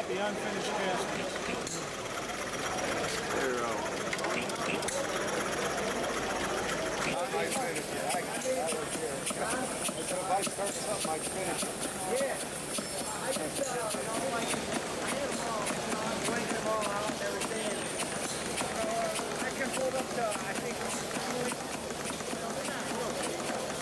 the unfinished caskets. There you go. I finished it. I was here. If I start something, I finish it. Yeah. I just, I had them all, I'm blanking them all out and everything. I can hold up to, I think, they're not real.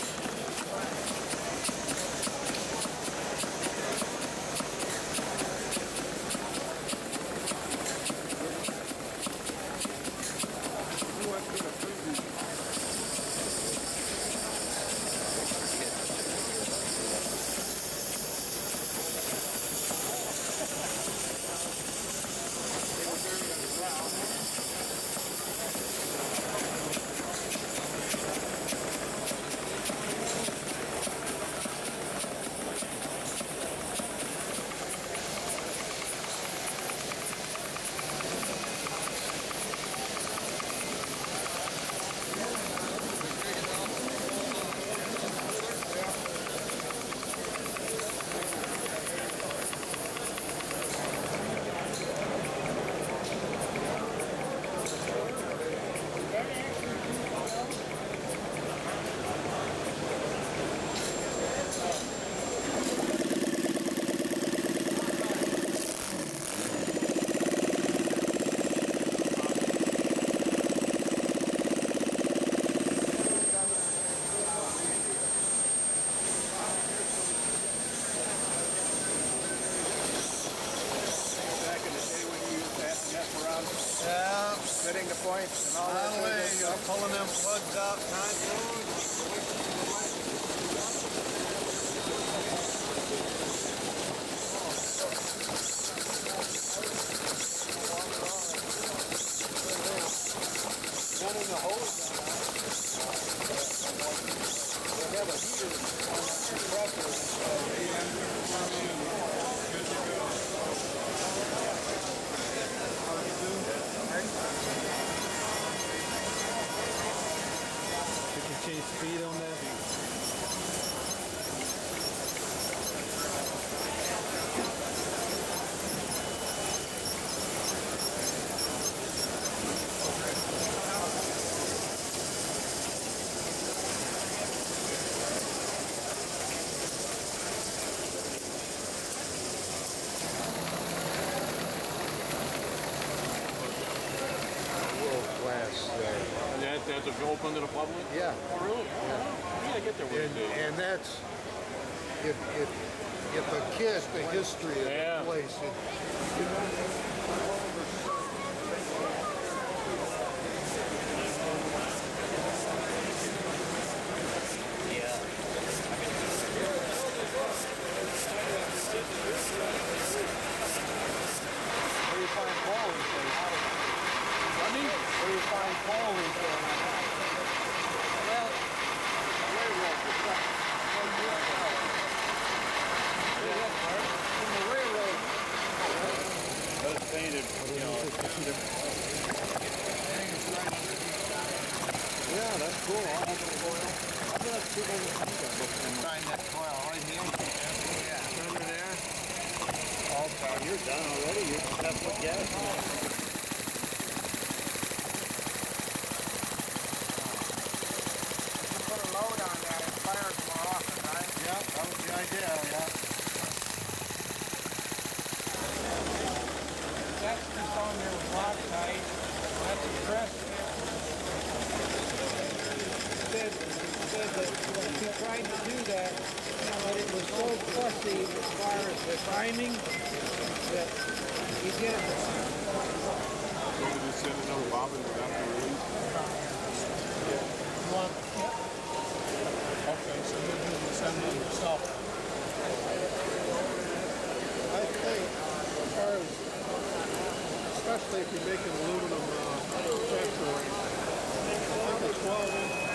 Yeah, Fitting the points and all that that. way, you're pulling them plugs out, time through. Running the hose down. They have a heater on the compressor. You can change speed on that. Class there. And that's open to the public? Yeah. Oh, really? Yeah. I get there one day. And that's if a kiss the history of the place. Where you find Paul these days? Where you find Paul these days? Well, the railroad. But it's painted, you know. Yeah, that's cool. I'll have it oil. I'm going to see if I can find that coil right here. Yeah. Under there. Oh, you're done already. You're just have to put gas in it. Put a load on that, it fires more often, right? Yeah, that was the idea, yeah. That's just on your Loctite. That's a press. Said that he tried to do that, but it was so fussy as far as the timing that he did it. Going to just send another bobbin without the release? Okay, so you'll do the assembly yourself. I think, as far as, especially if you're making aluminum texturing, I think a 12-inch